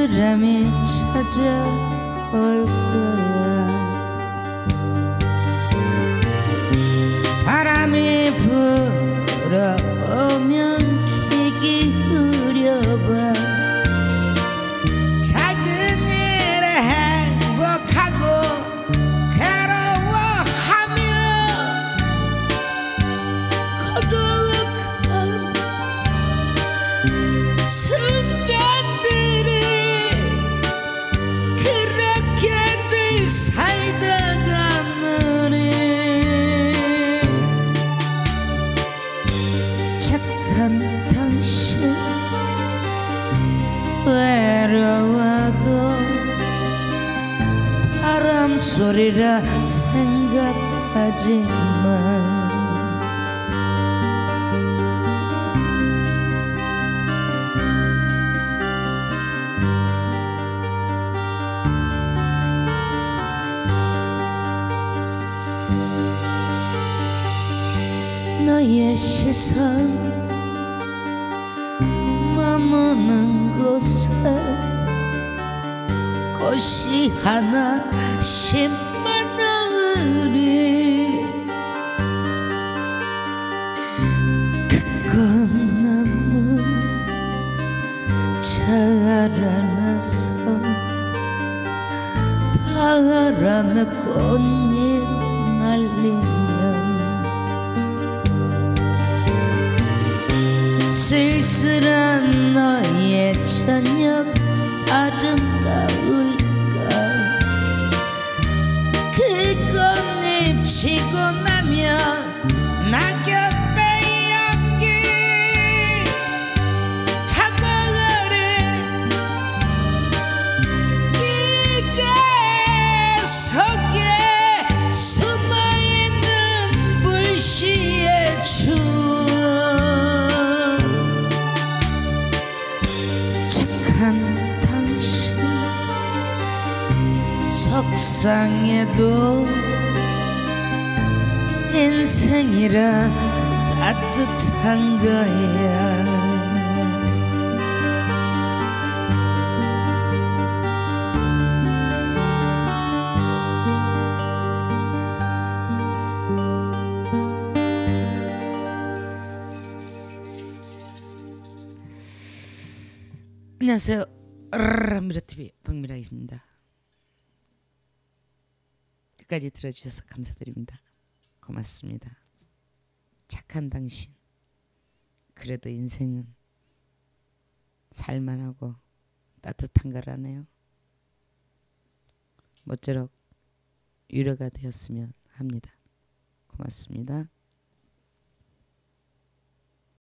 사람이 찾아올 거야. 바람이 불어오면 귀 기울여봐. 작은 일에 행복하고 괴로워하며 고독한 순간들이 그렇게들 살다가 너네 착한 당신 외로워도 바람 소리라 생각하지만 너의 시선 머무는 곳에 꽃이 하나 심어놓으리. 그 꽃나무 자라나서 바람에 꽃잎 날리면 쓸쓸한 너의 저녁 아름다울까. 그 꽃잎 지고 나면 낙엽의 연기 타버린 이제 속에 숨어있는 불시의 추억. 당신 속상해도 인생이라 따뜻한 거야. 안녕하세요. 미라TV 박미라입니다. 끝까지 들어주셔서 감사드립니다. 고맙습니다. 착한 당신. 그래도 인생은 살만하고 따뜻한 거라네요. 모쪼록 위로가 되었으면 합니다. 고맙습니다.